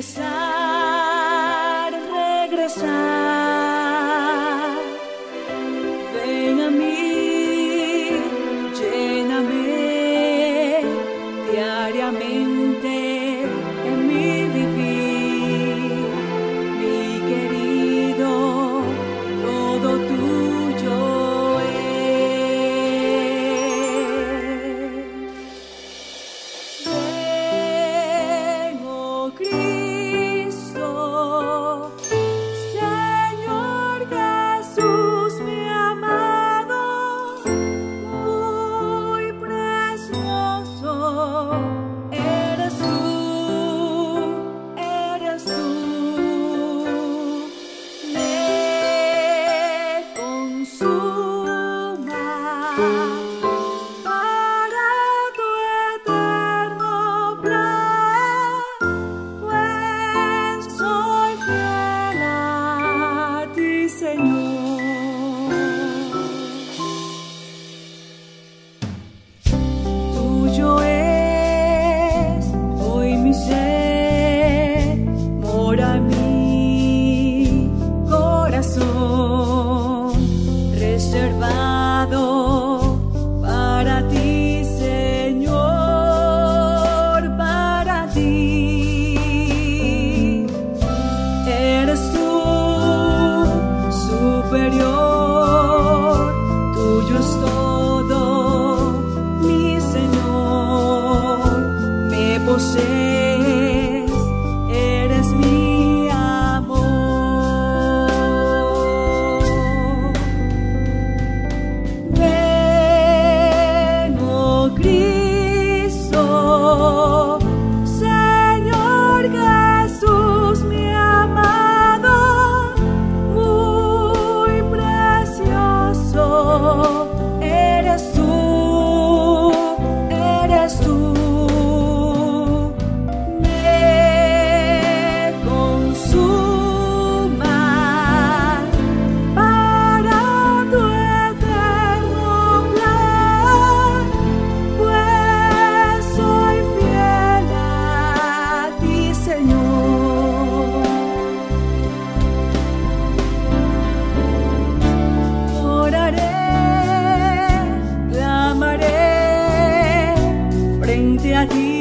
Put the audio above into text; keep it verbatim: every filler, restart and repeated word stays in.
regresar, regresar. Ven a mí, lléname diariamente en mi vivir, mi querido, todo tuyo es. Ven, oh Cristo, Señor Jesús, mi amado, muy precioso eres tú, eres tú. Me consumas para tu eterno plan, pues soy fiel a ti, Señor. Tuyo es hoy mi ser, mora en mi corazón, reservado para ti, Señor, para ti. Eres tú superior, tuyo es todo, mi Señor, me posees, eres mi amor. Ven, oh Cristo, Señor Jesús, mi amado, muy precioso eres tú, eres tú. Me consumas para tu eterno plan, pues soy fiel a ti, Señor. Oraré, clamaré frente a ti.